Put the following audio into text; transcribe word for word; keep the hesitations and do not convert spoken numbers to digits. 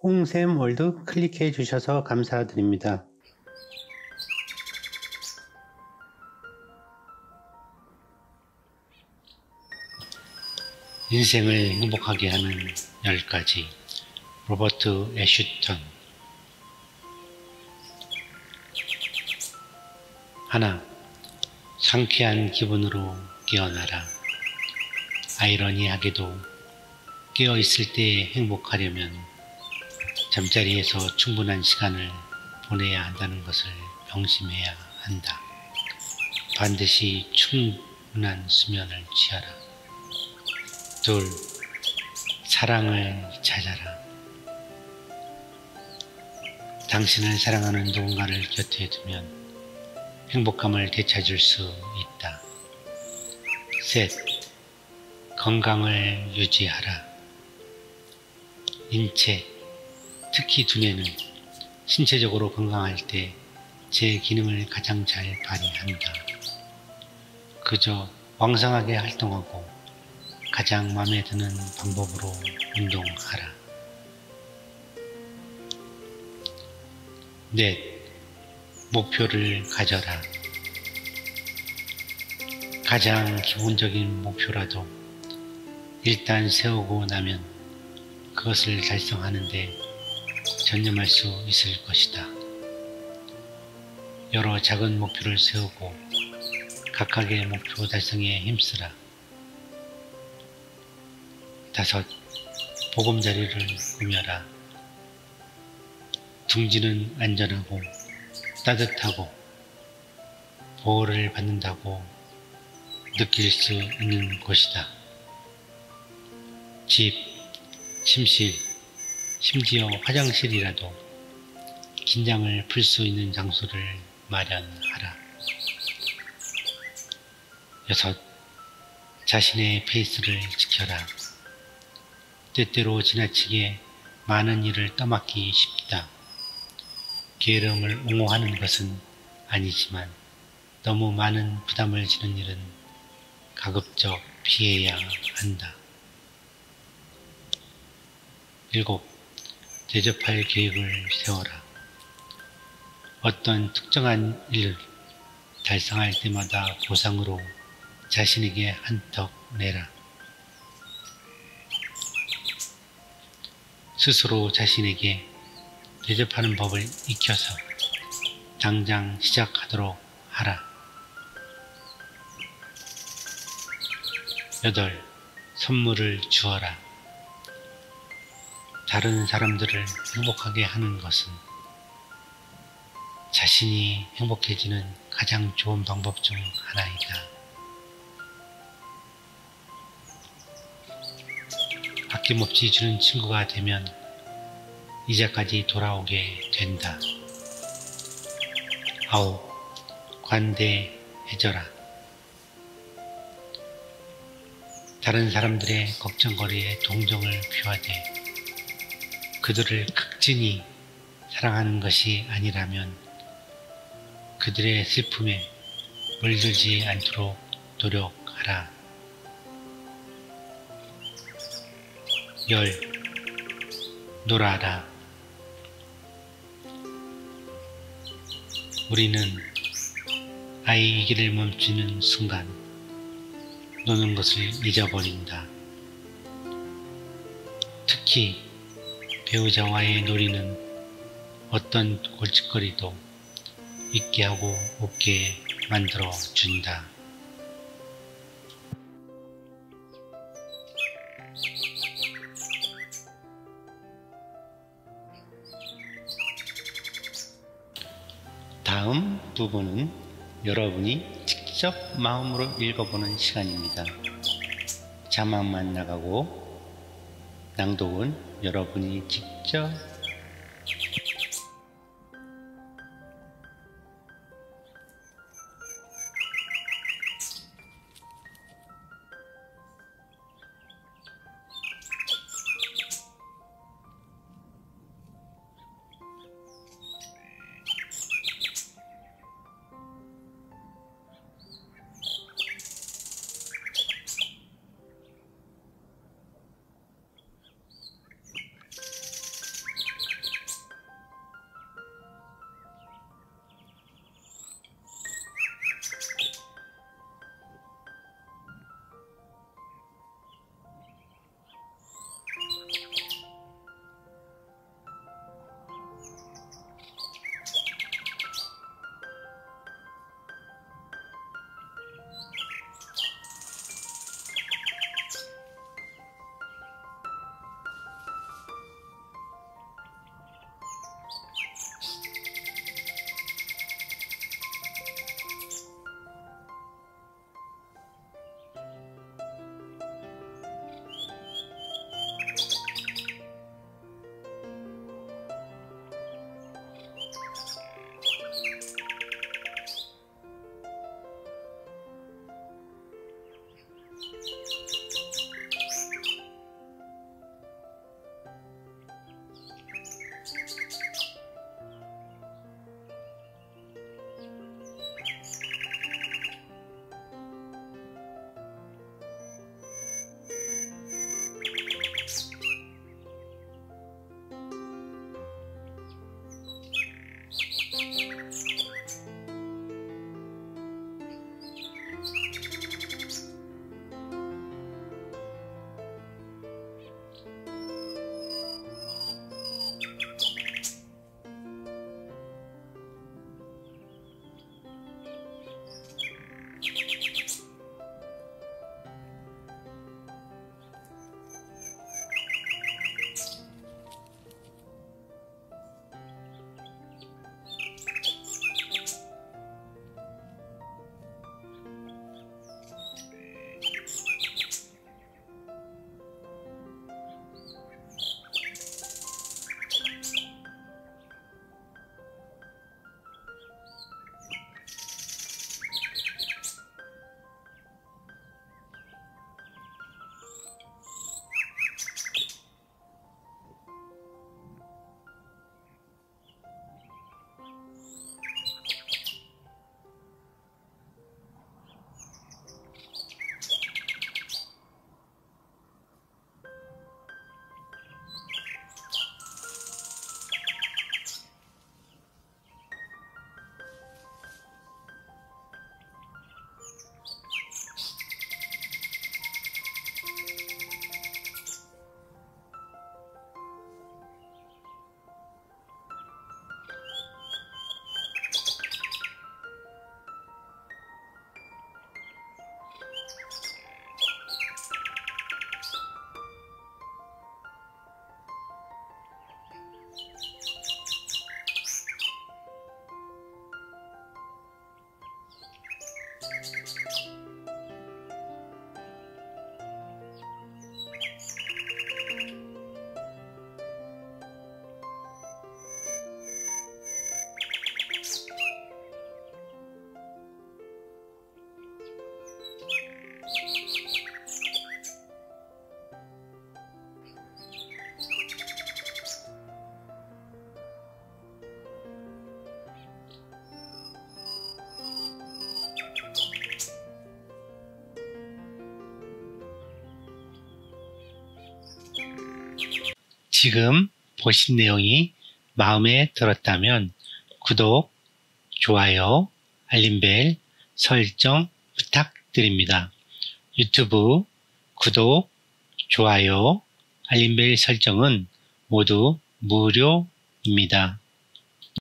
홍샘월드 클릭해 주셔서 감사드립니다. 인생을 행복하게 하는 열 가지 로버트 애슈턴. 하나. 상쾌한 기분으로 깨어나라. 아이러니하게도 깨어있을 때 행복하려면 잠자리에서 충분한 시간을 보내야 한다는 것을 명심해야 한다. 반드시 충분한 수면을 취하라. 둘. 사랑을 찾아라. 당신을 사랑하는 누군가를 곁에 두면 행복감을 되찾을 수 있다. 셋. 건강을 유지하라. 인체, 특히 두뇌는 신체적으로 건강할 때 제 기능을 가장 잘 발휘한다. 그저 왕성하게 활동하고 가장 마음에 드는 방법으로 운동하라. 넷. 목표를 가져라. 가장 기본적인 목표라도 일단 세우고 나면 그것을 달성하는데 전념할 수 있을 것이다. 여러 작은 목표를 세우고 각각의 목표 달성에 힘쓰라. 다섯. 보금자리를 꾸며라. 둥지는 안전하고 따뜻하고 보호를 받는다고 느낄 수 있는 곳이다. 집, 침실, 심지어 화장실이라도 긴장을 풀 수 있는 장소를 마련하라. 여섯. 자신의 페이스를 지켜라. 때때로 지나치게 많은 일을 떠맡기 쉽다. 게으름을 옹호하는 것은 아니지만 너무 많은 부담을 지는 일은 가급적 피해야 한다. 일곱. 대접할 계획을 세워라. 어떤 특정한 일을 달성할 때마다 보상으로 자신에게 한턱 내라. 스스로 자신에게 대접하는 법을 익혀서 당장 시작하도록 하라. 여덟. 선물을 주어라. 다른 사람들을 행복하게 하는 것은 자신이 행복해지는 가장 좋은 방법 중 하나이다. 아낌없이 주는 친구가 되면 이자까지 돌아오게 된다. 아홉. 관대해져라. 다른 사람들의 걱정거리에 동정을 표하되 그들을 극진히 사랑하는 것이 아니라면 그들의 슬픔에 물들지 않도록 노력하라. 열. 놀아라. 우리는 아이이기를 멈추는 순간 노는 것을 잊어버린다. 특히 배우자와의 놀이는 어떤 골칫거리도 잊게 하고 웃게 만들어 준다. 다음 부분은 여러분이 직접 마음으로 읽어보는 시간입니다. 자막만 나가고 낭독은 여러분이 직접 지금 보신 내용이 마음에 들었다면 구독, 좋아요, 알림벨 설정 부탁드립니다. 유튜브 구독, 좋아요, 알림벨 설정은 모두 무료입니다.